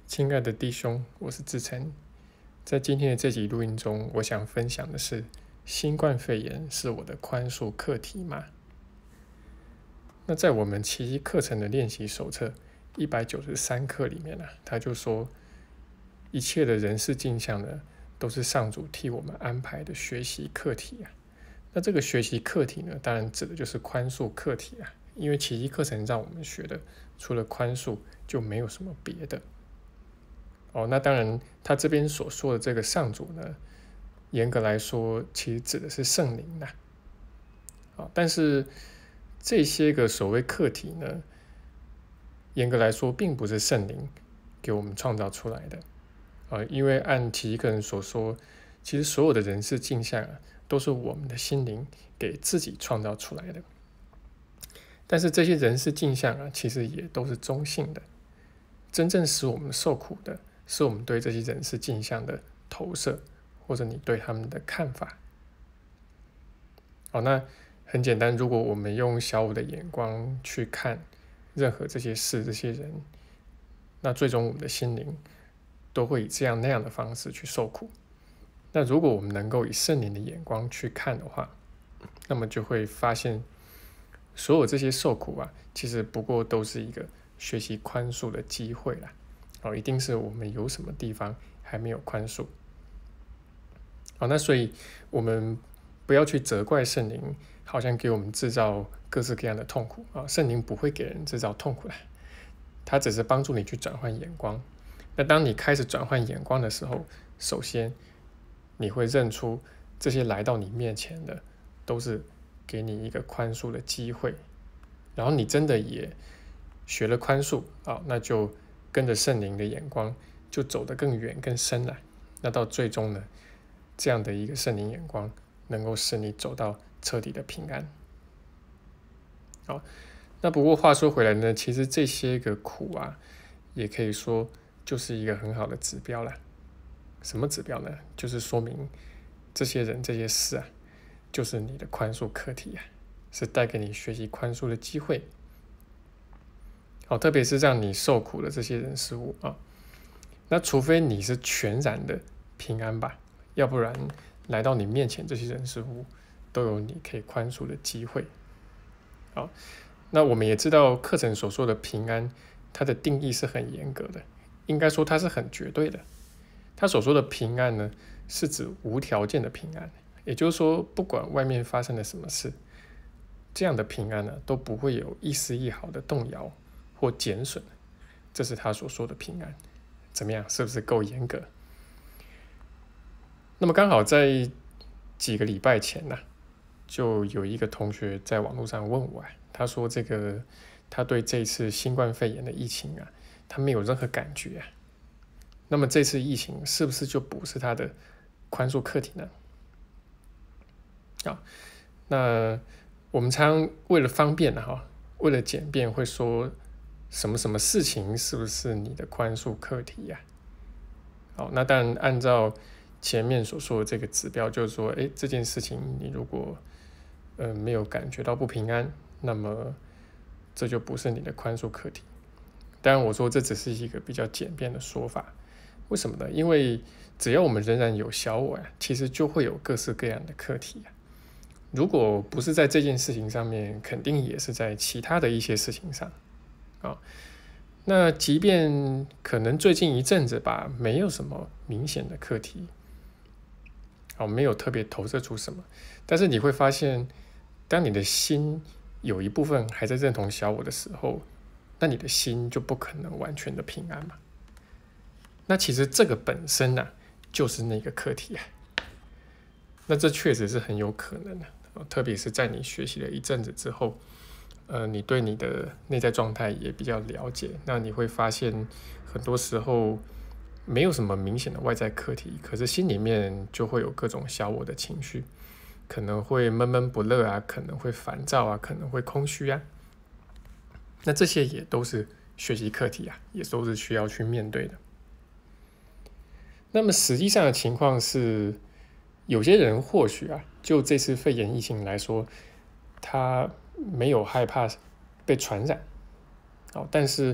亲爱的弟兄，我是志成。在今天的这集录音中，我想分享的是：新冠肺炎是我的宽恕课题吗？那在我们奇迹课程的练习手册193课里面他就说，一切的人事镜像呢，都是上主替我们安排的学习课题那这个学习课题呢，当然指的就是宽恕课题因为奇迹课程让我们学的，除了宽恕就没有什么别的。那当然，他这边所说的这个上主呢，严格来说，其实指的是圣灵但是这些个所谓课题呢，严格来说，并不是圣灵给我们创造出来的因为按奇迹课程所说，其实所有的人事镜像都是我们的心灵给自己创造出来的。但是这些人事镜像其实也都是中性的，真正使我们受苦的，是我们对这些人事镜像的投射，或者你对他们的看法。那很简单，如果我们用小我的眼光去看任何这些事、这些人，那最终我们的心灵都会以这样那样的方式去受苦。那如果我们能够以圣灵的眼光去看的话，那么就会发现，所有这些受苦其实不过都是一个学习宽恕的机会一定是我们有什么地方还没有宽恕那所以我们不要去责怪圣灵，好像给我们制造各式各样的痛苦圣灵不会给人制造痛苦他只是帮助你去转换眼光。那当你开始转换眼光的时候，首先你会认出这些来到你面前的都是给你一个宽恕的机会，然后你真的也学了宽恕那就跟着圣灵的眼光就走得更远更深了。那到最终呢，这样的一个圣灵眼光能够使你走到彻底的平安那不过话说回来呢，其实这些个苦也可以说就是一个很好的指标啦。什么指标呢？就是说明这些人这些事就是你的宽恕课题是带给你学习宽恕的机会特别是让你受苦的这些人事物那除非你是全然的平安吧，要不然来到你面前这些人事物都有你可以宽恕的机会那我们也知道课程所说的平安，它的定义是很严格的，应该说它是很绝对的。他所说的平安呢，是指无条件的平安，也就是说不管外面发生了什么事，这样的平安都不会有一丝一毫的动摇或减损，这是他所说的平安。怎么样，是不是够严格？那么刚好在几个礼拜前就有一个同学在网络上问我他说他对这次新冠肺炎的疫情他没有任何感觉那么这次疫情是不是就不是他的宽恕课题呢？那我们常为了方便为了简便会说什么什么事情是不是你的宽恕课题那当然按照前面所说的这个指标，就是说这件事情你如果没有感觉到不平安，那么这就不是你的宽恕课题。当然我说这只是一个比较简便的说法，为什么呢？因为只要我们仍然有小我其实就会有各式各样的课题如果不是在这件事情上面，肯定也是在其他的一些事情上那即便可能最近一阵子吧，没有什么明显的课题没有特别投射出什么，但是你会发现，当你的心有一部分还在认同小我的时候，那你的心就不可能完全的平安嘛。那其实这个本身就是那个课题那这确实是很有可能的特别是在你学习了一阵子之后你对你的内在状态也比较了解，那你会发现很多时候没有什么明显的外在课题，可是心里面就会有各种小我的情绪，可能会闷闷不乐可能会烦躁可能会空虚那这些也都是学习课题也都是需要去面对的。那么实际上的情况是，有些人或许就这次肺炎疫情来说，他没有害怕被传染但是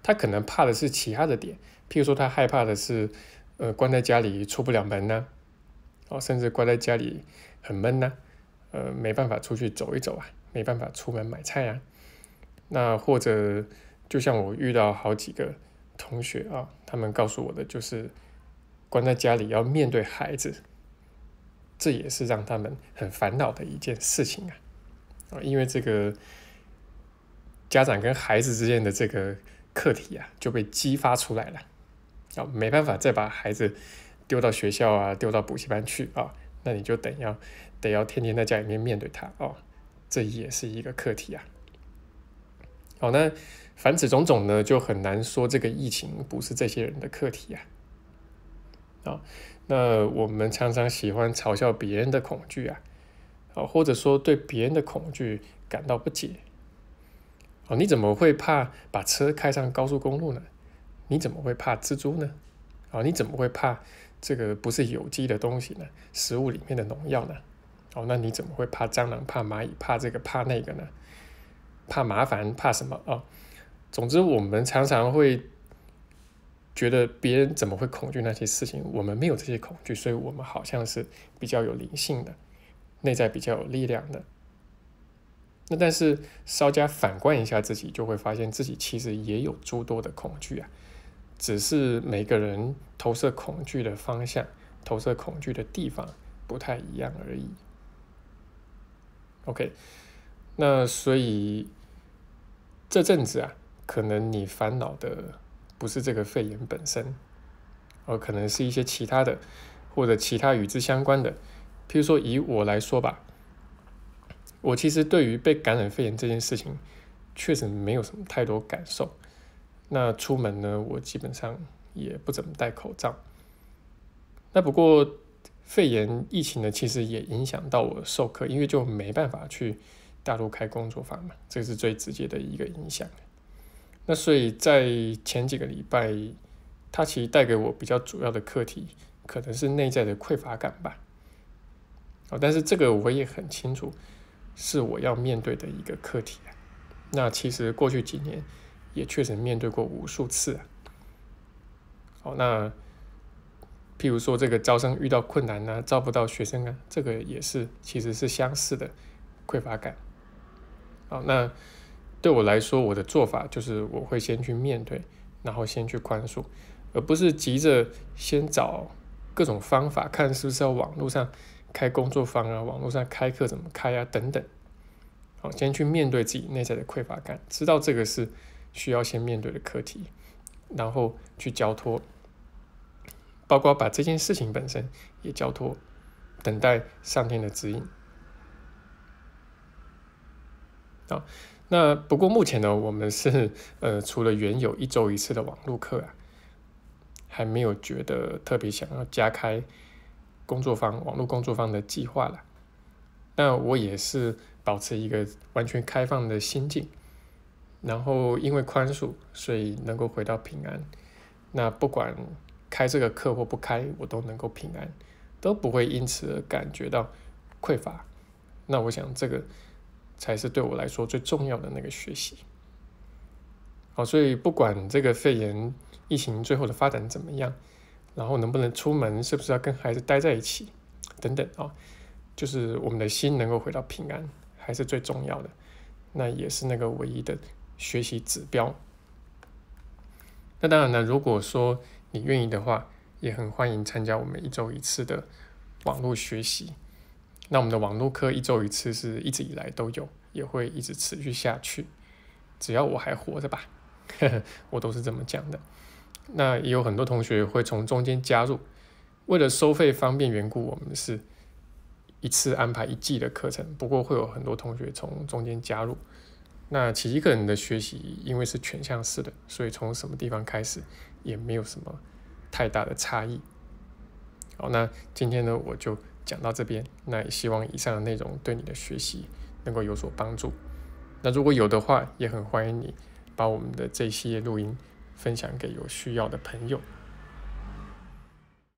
他可能怕的是其他的点，譬如说他害怕的是关在家里出不了门呢，甚至关在家里很闷呢，没办法出去走一走啊，没办法出门买菜啊。那或者就像我遇到好几个同学啊，他们告诉我的就是关在家里要面对孩子，这也是让他们很烦恼的一件事情啊。因为这个家长跟孩子之间的这个课题啊就被激发出来了，没办法再把孩子丢到学校啊，丢到补习班去啊，那你就得要天天在家里面面对他这也是一个课题啊。那凡此种种呢，就很难说这个疫情不是这些人的课题啊。那我们常常喜欢嘲笑别人的恐惧啊，或者说对别人的恐惧感到不解。你怎么会怕把车开上高速公路呢？你怎么会怕蜘蛛呢？你怎么会怕这个不是有机的东西呢？食物里面的农药呢？那你怎么会怕蟑螂、怕蚂蚁、怕这个怕那个呢？怕麻烦，怕什么总之，我们常常会觉得别人怎么会恐惧那些事情，我们没有这些恐惧，所以我们好像是比较有灵性的，内在比较有力量的。那但是稍加反观一下自己，就会发现自己其实也有诸多的恐惧啊，只是每个人投射恐惧的方向、投射恐惧的地方不太一样而已。OK， 那所以这阵子啊，可能你烦恼的不是这个肺炎本身，可能是一些其他的，或者其他与之相关的。譬如说以我来说吧，我其实对于被感染肺炎这件事情确实没有什么太多感受。那出门呢，我基本上也不怎么戴口罩。那不过肺炎疫情呢，其实也影响到我授课，因为就没办法去大陆开工作坊嘛，这是最直接的一个影响。那所以在前几个礼拜，它其实带给我比较主要的课题，可能是内在的匮乏感吧。但是这个我也很清楚，是我要面对的一个课题啊。那其实过去几年也确实面对过无数次啊。那譬如说这个招生遇到困难啊，招不到学生啊，这个也是其实是相似的匮乏感。那对我来说，我的做法就是我会先去面对，然后先去宽恕，而不是急着先找各种方法，看是不是要网络上开工作坊啊，网络上开课怎么开啊等等。先去面对自己内在的匮乏感，知道这个是需要先面对的课题，然后去交托，包括把这件事情本身也交托，等待上天的指引。那不过目前呢，我们是除了原有1周1次的网络课啊，还没有觉得特别想要加开工作坊、网络工作坊的计划了。那我也是保持一个完全开放的心境，然后因为宽恕，所以能够回到平安。那不管开这个课或不开，我都能够平安，都不会因此而感觉到匮乏。那我想这个才是对我来说最重要的那个学习。所以不管这个肺炎疫情最后的发展怎么样，然后能不能出门，是不是要跟孩子待在一起等等就是我们的心能够回到平安，还是最重要的，那也是那个唯一的学习指标。那当然呢，如果说你愿意的话，也很欢迎参加我们1周1次的网络学习。那我们的网络课1周1次是一直以来都有，也会一直持续下去，只要我还活着吧我都是这么讲的。那也有很多同学会从中间加入，为了收费方便缘故，我们是一次安排1季的课程，不过会有很多同学从中间加入。那奇迹课程的学习因为是全项式的，所以从什么地方开始也没有什么太大的差异。好，那今天呢我就讲到这边，那也希望以上的内容对你的学习能够有所帮助。那如果有的话，也很欢迎你把我们的这一系列录音分享给有需要的朋友。